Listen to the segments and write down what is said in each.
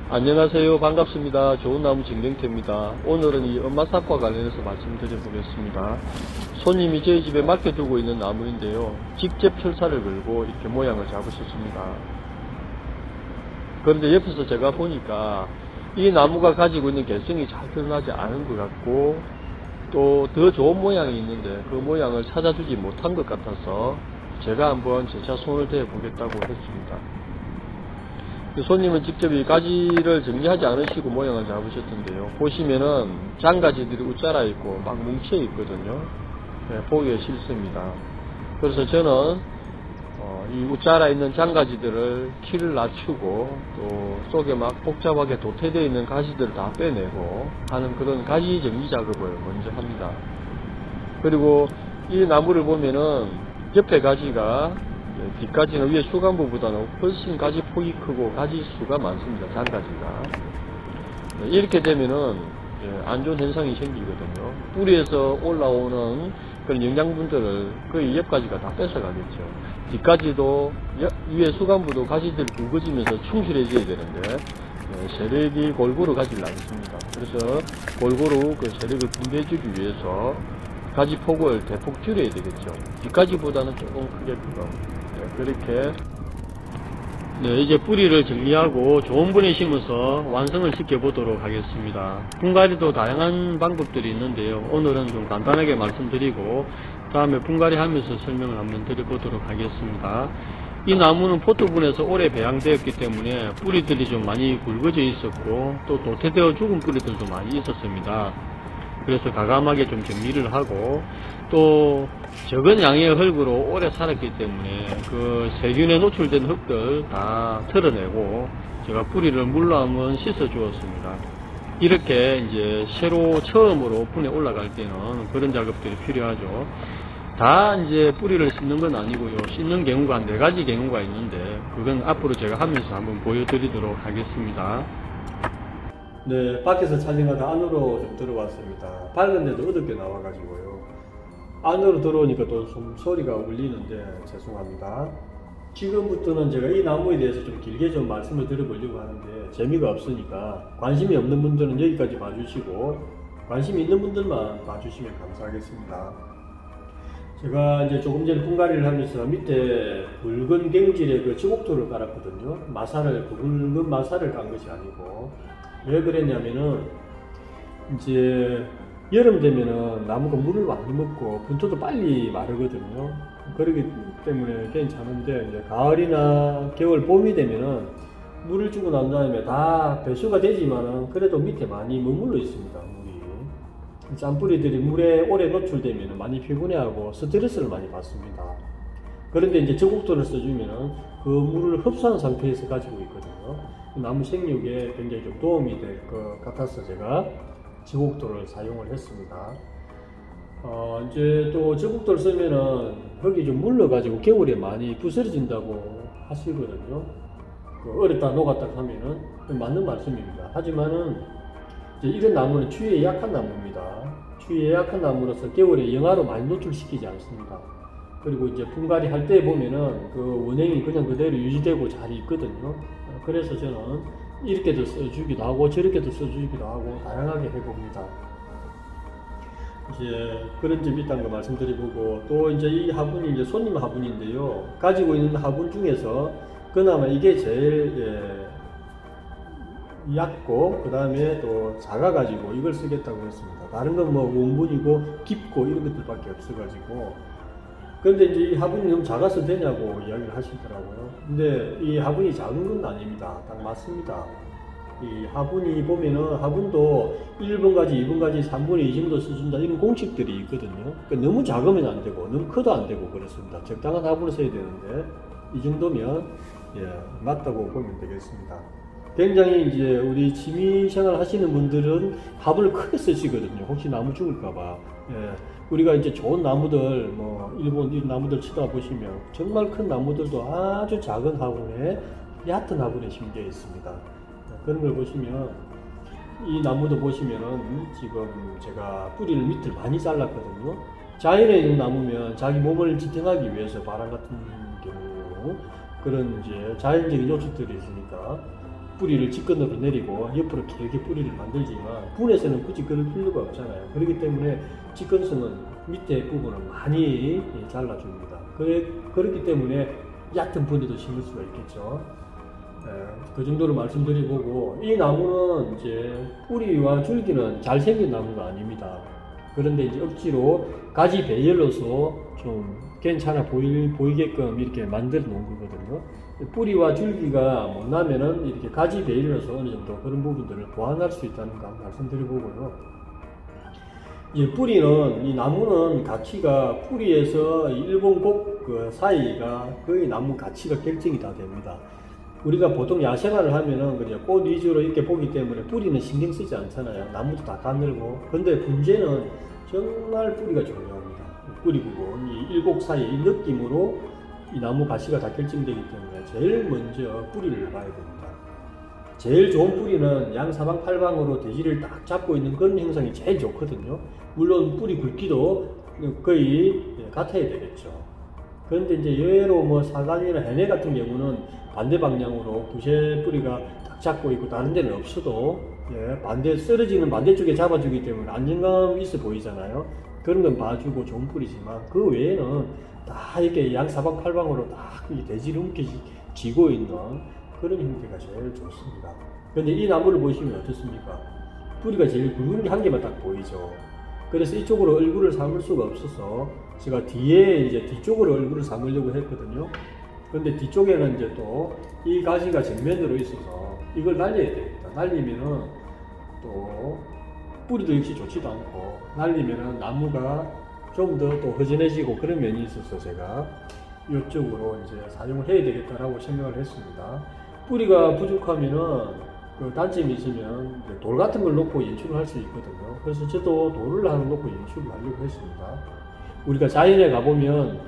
안녕하세요. 반갑습니다. 좋은 나무 진경태입니다. 오늘은 이 엄마삽과 관련해서 말씀드려보겠습니다. 손님이 저희 집에 맡겨두고 있는 나무인데요. 직접 철사를 걸고 이렇게 모양을 잡으셨습니다. 그런데 옆에서 제가 보니까 이 나무가 가지고 있는 개성이 잘 드러나지 않은 것 같고 또 더 좋은 모양이 있는데 그 모양을 찾아주지 못한 것 같아서 제가 한번 제차 손을 대어 보겠다고 했습니다. 손님은 직접 이 가지를 정리하지 않으시고 모양을 잡으셨던데요. 보시면은 장가지들이 웃자라 있고 막 뭉쳐 있거든요. 네, 보기가 싫습니다. 그래서 저는 이 웃자라 있는 장가지들을 키를 낮추고 또 속에 막 복잡하게 도태되어 있는 가지들을 다 빼내고 하는 그런 가지 정리 작업을 먼저 합니다. 그리고 이 나무를 보면은 옆에 가지가 뒷가지는 위에 수간부보다는 훨씬 가지 폭이 크고 가지 수가 많습니다. 장가지가. 이렇게 되면은 안 좋은 현상이 생기거든요. 뿌리에서 올라오는 그런 영양분들을 거의 옆가지가 다 뺏어가겠죠. 뒷가지도 위에 수간부도 가지들이 굵어지면서 충실해져야 되는데 세력이 골고루 가지를 않습니다. 그래서 골고루 그 세력을 분배해주기 위해서 가지 폭을 대폭 줄여야 되겠죠. 뒷가지보다는 조금 크게 크고 그렇게 이제 뿌리를 정리하고 좋은 분에 심어서 완성을 시켜보도록 하겠습니다. 분갈이도 다양한 방법들이 있는데요. 오늘은 좀 간단하게 말씀드리고 다음에 분갈이 하면서 설명을 한번 드려보도록 하겠습니다. 이 나무는 포트분에서 오래 배양되었기 때문에 뿌리들이 좀 많이 굵어져 있었고 또 도태되어 죽은 뿌리들도 많이 있었습니다. 그래서 과감하게 좀 정리를 하고 또 적은 양의 흙으로 오래 살았기 때문에 그 세균에 노출된 흙들 다 털어내고 제가 뿌리를 물로 한번 씻어 주었습니다. 이렇게 이제 새로 처음으로 분에 올라갈 때는 그런 작업들이 필요하죠. 다 이제 뿌리를 씻는 건 아니고요. 씻는 경우가 한 4가지 경우가 있는데 그건 앞으로 제가 하면서 한번 보여드리도록 하겠습니다. 네, 밖에서 촬영하다 안으로 좀 들어왔습니다. 밝은데도 어둡게 나와가지고요. 안으로 들어오니까 또 좀 소리가 울리는데 죄송합니다. 지금부터는 제가 이 나무에 대해서 좀 길게 좀 말씀을 드려보려고 하는데 재미가 없으니까 관심이 없는 분들은 여기까지 봐주시고 관심이 있는 분들만 봐주시면 감사하겠습니다. 제가 이제 조금 전에 분갈이를 하면서 밑에 붉은 갱질의 그 지곡토를 깔았거든요. 붉은 마사를 깐 것이 아니고 왜 그랬냐면은 이제 여름 되면은 나무가 물을 많이 먹고 분토도 빨리 마르거든요. 그렇기 때문에 괜찮은데 이제 가을이나 겨울, 봄이 되면은 물을 주고 난 다음에 다 배수가 되지만은 그래도 밑에 많이 머물러 있습니다. 물이 짠뿌리들이 물에 오래 노출되면은 많이 피곤해하고 스트레스를 많이 받습니다. 그런데 이제 저곡토를 써주면은 그 물을 흡수한 상태에서 가지고 있거든요. 나무 생육에 굉장히 좀 도움이 될 것 같아서 제가 저곡토를 사용을 했습니다. 이제 또 저곡토를 쓰면은 흙이 좀 물러가지고 겨울에 많이 부스러진다고 하시거든요. 얼었다 녹았다 하면은 맞는 말씀입니다. 하지만은 이제 이런 나무는 추위에 약한 나무입니다. 추위에 약한 나무로서 겨울에 영하로 많이 노출시키지 않습니다. 그리고 이제 분갈이 할 때 보면은 그 원행이 그냥 그대로 유지되고 잘 있거든요. 그래서 저는 이렇게도 써주기도 하고 저렇게도 써주기도 하고 다양하게 해봅니다. 이제 그런 점이 있다는 거 말씀드리고 또 이제 이 화분이 이제 손님 화분인데요. 가지고 있는 화분 중에서 그나마 이게 제일 얕고 그 다음에 또 작아가지고 이걸 쓰겠다고 했습니다. 다른 건 뭐 원분이고 깊고 이런 것들밖에 없어가지고 그런데 이제 이 화분이 너무 작아서 되냐고 이야기를 하시더라고요. 근데 이 화분이 작은 건 아닙니다. 딱 맞습니다. 이 화분이 보면은 화분도 1번 가지, 2번 가지, 3분의 2 정도 써준다 이런 공식들이 있거든요. 그러니까 너무 작으면 안 되고 너무 커도 안 되고 그렇습니다. 적당한 화분을 써야 되는데 이 정도면 맞다고 보면 되겠습니다. 굉장히 이제 우리 취미생활 하시는 분들은 화분을 크게 쓰시거든요. 혹시 나무 죽을까봐. 우리가 이제 좋은 나무들, 뭐 일본 이런 나무들 쳐다보시면 정말 큰 나무들도 아주 작은 화분에 얕은 화분에 심겨 있습니다. 그런 걸 보시면 이 나무도 보시면은 지금 제가 뿌리를 밑을 많이 잘랐거든요. 자연에 있는 나무면 자기 몸을 지탱하기 위해서 바람 같은 경우 그런 이제 자연적인 요소들이 있으니까 뿌리를 직근으로 내리고 옆으로 길게 뿌리를 만들지만 분에서는 굳이 그럴 필요가 없잖아요. 그렇기 때문에 직근선은 밑에 부분을 많이 잘라줍니다. 그렇기 때문에 얕은 분에도 심을 수가 있겠죠. 그 정도로 말씀드려보고, 이 나무는 이제 뿌리와 줄기는 잘생긴 나무가 아닙니다. 그런데 이제 억지로 가지 배열로서 좀 괜찮아 보이게끔 이렇게 만들어 놓은 거거든요. 뿌리와 줄기가 못나면은 이렇게 가지 배열로서 어느 정도 그런 부분들을 보완할 수 있다는 거 말씀드려보고요. 이 뿌리는, 이 나무는 가치가 뿌리에서 일본 곡 그 사이가 거의 나무 가치가 결정이 다 됩니다. 우리가 보통 야생화를 하면은 그냥 꽃 위주로 이렇게 보기 때문에 뿌리는 신경 쓰지 않잖아요. 나무도 다 가늘고. 근데 문제는 정말 뿌리가 중요합니다. 뿌리 부분, 이 일곡 사이 이 느낌으로 이 나무 가치가 다 결정되기 때문에 제일 먼저 뿌리를 봐야 됩니다. 제일 좋은 뿌리는 양사방팔방으로 대지를 딱 잡고 있는 그런 형상이 제일 좋거든요. 물론 뿌리 굵기도 거의 같아야 되겠죠. 그런데 이제 의외로 뭐 사간이나 해내 같은 경우는 반대 방향으로 두세 뿌리가 딱 잡고 있고 다른 데는 없어도 쓰러지는 반대쪽에 잡아주기 때문에 안정감 있어 보이잖아요. 그런 건 봐주고 좋은 뿌리지만 그 외에는 다 이렇게 양사방팔방으로 딱 대지를 움켜쥐고 있는 그런 형태가 제일 좋습니다. 그런데 이 나무를 보시면 어떻습니까? 뿌리가 제일 굵은 게 한 개만 딱 보이죠. 그래서 이쪽으로 얼굴을 삼을 수가 없어서 제가 뒤에 이제 뒤쪽으로 얼굴을 삼으려고 했거든요. 근데 뒤쪽에는 이제 또 이 가지가 정면으로 있어서 이걸 날려야 됩니다. 날리면은 또 뿌리도 역시 좋지도 않고, 날리면은 나무가 좀 더 또 허전해지고 그런 면이 있어서 제가 이쪽으로 이제 사용을 해야 되겠다라고 생각을 했습니다. 뿌리가 부족하면은 그 단점이 있으면 돌 같은 걸 놓고 연출을 할 수 있거든요. 그래서 저도 돌을 하나 놓고 연출을 하려고 했습니다. 우리가 자연에 가보면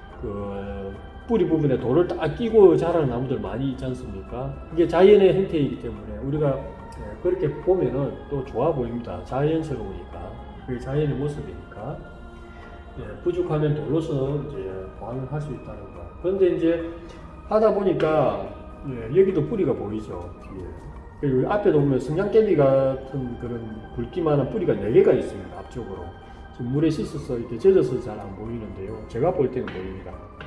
그 뿌리 부분에 돌을 딱 끼고 자라는 나무들 많이 있지 않습니까? 그게 자연의 형태이기 때문에 우리가 그렇게 보면은 또 좋아 보입니다. 자연스러우니까. 그게 자연의 모습이니까. 부족하면 돌로서 이제 보완을 할 수 있다는 거. 그런데 이제 하다 보니까 여기도 뿌리가 보이죠. 뒤에. 그리고 앞에도 보면 성냥개비 같은 그런 굵기만한 뿌리가 4개가 있습니다. 앞쪽으로. 지금 물에 씻어서 이렇게 젖어서 잘 안 보이는데요. 제가 볼 때는 보입니다.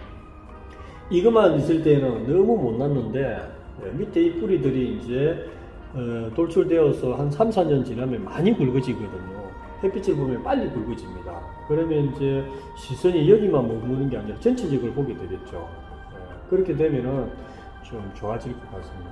이것만 있을 때는 너무 못 났는데 밑에 이 뿌리들이 이제 돌출되어서 한 3, 4년 지나면 많이 굵어지거든요. 햇빛을 보면 빨리 굵어집니다. 그러면 이제 시선이 여기만 머무는 게 아니라 전체적으로 보게 되겠죠. 그렇게 되면은 좀 좋아질 것 같습니다.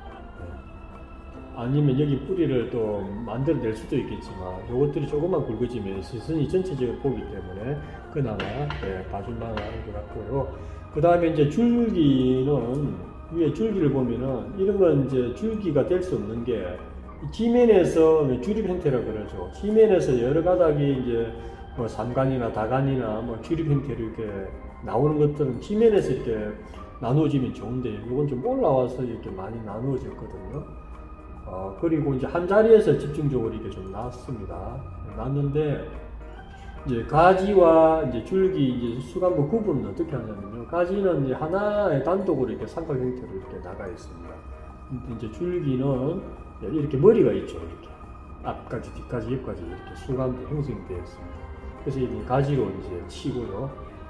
아니면 여기 뿌리를 또 만들어낼 수도 있겠지만 이것들이 조금만 굵어지면 시선이 전체적으로 보기 때문에 그나마 봐줄만 하는 것 같고요. 그 다음에 이제 줄기는 위에 줄기를 보면은 이런 건 이제 줄기가 될 수 없는 게 지면에서 주립 형태라 그러죠. 지면에서 여러 가닥이 이제 뭐 삼간이나 다간이나 뭐 주립 형태로 이렇게 나오는 것들은 지면에서 이렇게 나누어지면 좋은데 이건 좀 올라와서 이렇게 많이 나누어졌거든요. 그리고 이제 한 자리에서 집중적으로 이렇게 좀 났습니다. 났는데 이제 가지와 이제 줄기 이제 수간부 구분은 어떻게 하냐면요. 가지는 이제 하나의 단독으로 이렇게 삼각 형태로 이렇게 나가 있습니다. 이제 줄기는 이렇게 머리가 있죠. 이렇게 앞까지, 뒤까지, 옆까지 이렇게 수간부 형성되어 있습니다. 그래서 이 가지로 이제 치고요.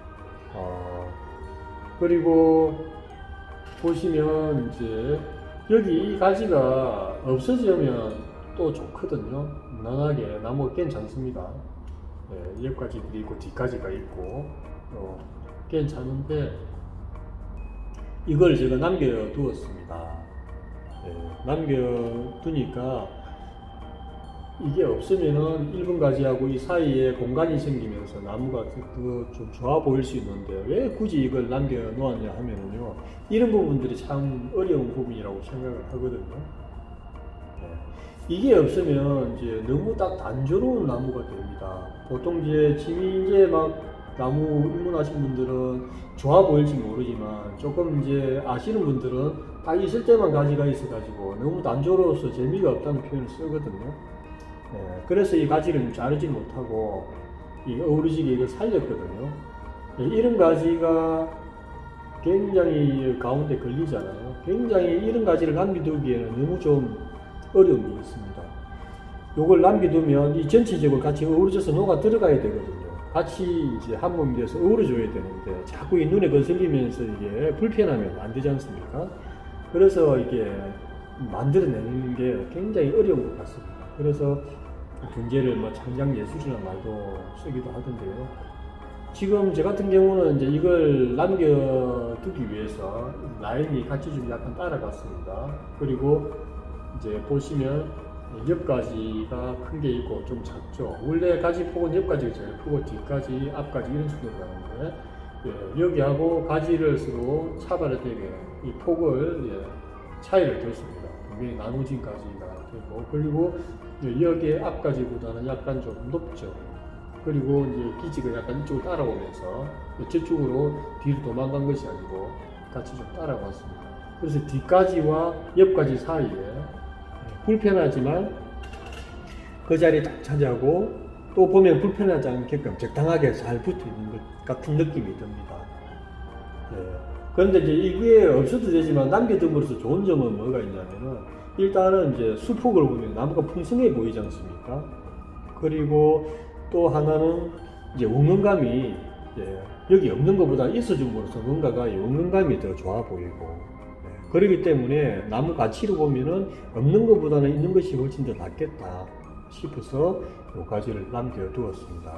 그리고 보시면 이제 여기 이 가지가 없어지면 또 좋거든요. 무난하게 나무가 괜찮습니다. 옆가지도 있고 뒤가지가 있고 괜찮은데 이걸 제가 남겨두었습니다. 남겨두니까 이게 없으면은 1번 가지하고 이 사이에 공간이 생기면서 나무가 더 좀 좋아 보일 수 있는데 왜 굳이 이걸 남겨 놓았냐 하면은요, 이런 부분들이 참 어려운 부분이라고 생각을 하거든요. 이게 없으면 이제 너무 딱 단조로운 나무가 됩니다. 보통 이제 이제 막 나무 입문하신 분들은 좋아 보일지 모르지만 조금 이제 아시는 분들은 딱 있을 때만 가지가 있어가지고 너무 단조로워서 재미가 없다는 표현을 쓰거든요. 그래서 이 가지를 자르지 못하고 이 어우러지게 이걸 살렸거든요. 이런 가지가 굉장히 가운데 걸리잖아요. 굉장히 이런 가지를 남겨두기에는 너무 좀 어려움이 있습니다. 요걸 남겨두면 이 전체적으로 같이 어우러져서 녹아 들어가야 되거든요. 같이 이제 한 몸이 돼서 어우러져야 되는데 자꾸 이 눈에 거슬리면서 이게 불편하면 안 되지 않습니까? 그래서 이게 만들어내는 게 굉장히 어려운 것 같습니다. 그래서 경제를 뭐 창작 예술이라는 말도 쓰기도 하던데요. 지금 저 같은 경우는 이제 이걸 남겨두기 위해서 라인이 같이 좀 약간 따라갔습니다. 그리고 이제 보시면 옆가지가 큰 게 있고 좀 작죠. 원래 가지 폭은 옆가지가 제일 크고 뒷가지, 앞가지 이런 식으로 가는데 여기하고 가지를 서로 차별화되게 이 폭을 차이를 뒀습니다. 분명히 나눠진 가지가 되고 그리고 여기에 앞가지보다는 약간 좀 높죠. 그리고 이제 기지가 약간 이쪽으로 따라오면서 저쪽으로 뒤로 도망간 것이 아니고 같이 좀 따라왔습니다. 그래서 뒷가지와 옆가지 사이에 불편하지만 그 자리에 딱 차지하고 또 보면 불편하지 않게끔 적당하게 잘 붙어 있는 것 같은 느낌이 듭니다. 그런데 이제 이게 없어도 되지만 남겨둠으로써 좋은 점은 뭐가 있냐면은 일단은 이제 수폭을 보면 나무가 풍성해 보이지 않습니까? 그리고 또 하나는 이제 원근감이 여기 없는 것보다 있어줌으로써 뭔가가 원근감이 더 좋아 보이고 그렇기 때문에 나무 가치로 보면은 없는 것보다는 있는 것이 훨씬 더 낫겠다 싶어서 요 가지를 남겨두었습니다.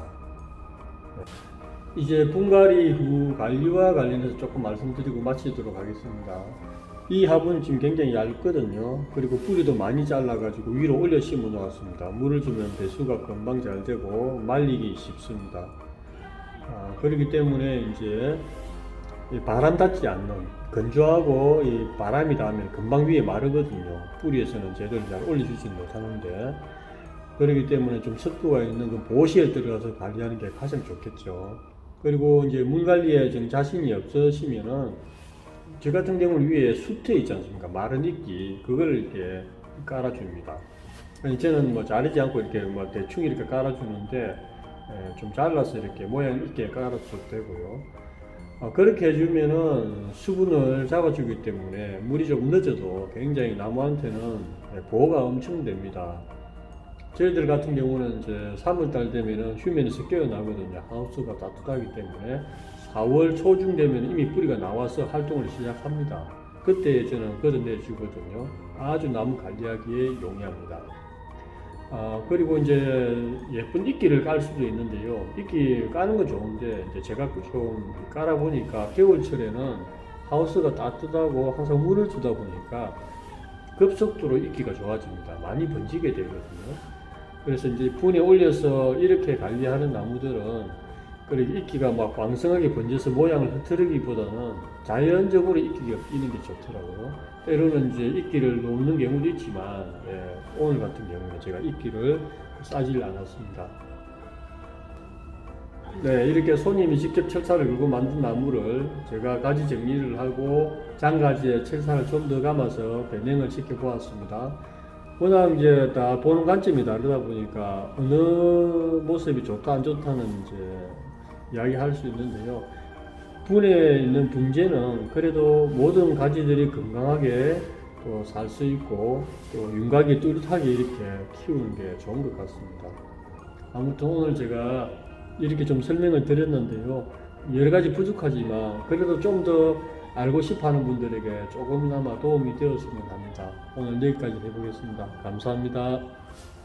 이제 분갈이 후 관리와 관련해서 조금 말씀드리고 마치도록 하겠습니다. 이 화분은 지금 굉장히 얇거든요. 그리고 뿌리도 많이 잘라가지고 위로 올려 심어 놓았습니다. 물을 주면 배수가 금방 잘 되고 말리기 쉽습니다. 그렇기 때문에 이제 바람 닿지 않는 건조하고 이 바람이 닿으면 금방 위에 마르거든요. 뿌리에서는 제대로 잘 올려주지 못하는데 그렇기 때문에 좀 습도가 있는 그 보호시에 들어가서 관리하는 게 가장 좋겠죠. 그리고 이제 물 관리에 좀 자신이 없으시면은 저 같은 경우는 위에 수태 있지 않습니까? 마른 이끼 그걸 이렇게 깔아줍니다. 저는 뭐 자르지 않고 이렇게 뭐 대충 이렇게 깔아주는데 좀 잘라서 이렇게 모양 있게 깔아줘도 되고요. 그렇게 해주면은 수분을 잡아주기 때문에 물이 좀 늦어도 굉장히 나무한테는 보호가 엄청 됩니다. 저희들 같은 경우는 이제 3월달 되면은 휴면에서 깨어나거든요. 하우스가 따뜻하기 때문에 4월 초중 되면 이미 뿌리가 나와서 활동을 시작합니다. 그때 저는 걷어내주거든요. 아주 나무 관리하기에 용이합니다. 그리고 이제 예쁜 이끼를 깔 수도 있는데요. 이끼 까는 건 좋은데 이제 제가 좀 깔아보니까 겨울철에는 하우스가 따뜻하고 항상 물을 주다 보니까 급속도로 이끼가 좋아집니다. 많이 번지게 되거든요. 그래서 이제 분에 올려서 이렇게 관리하는 나무들은 그렇게 이끼가 막 왕성하게 번져서 모양을 흐트르기보다는 자연적으로 이끼가 끼는 게 좋더라고요. 때로는 이제 이끼를 놓는 경우도 있지만 오늘 같은 경우는 제가 이끼를 싸질 않았습니다. 이렇게 손님이 직접 철사를 걸고 만든 나무를 제가 가지 정리를 하고 장가지에 철사를 좀 더 감아서 변형을 시켜 보았습니다. 워낙 이제 다 보는 관점이 다르다 보니까 어느 모습이 좋다 안 좋다는 이제 이야기할 수 있는데요. 분에 있는 분재는 그래도 모든 가지들이 건강하게 또 살 수 있고 또 윤곽이 뚜렷하게 이렇게 키우는 게 좋은 것 같습니다. 아무튼 오늘 제가 이렇게 좀 설명을 드렸는데요. 여러 가지 부족하지만 그래도 좀 더 알고 싶어 하는 분들에게 조금이나마 도움이 되었으면 합니다. 오늘 여기까지 해보겠습니다. 감사합니다.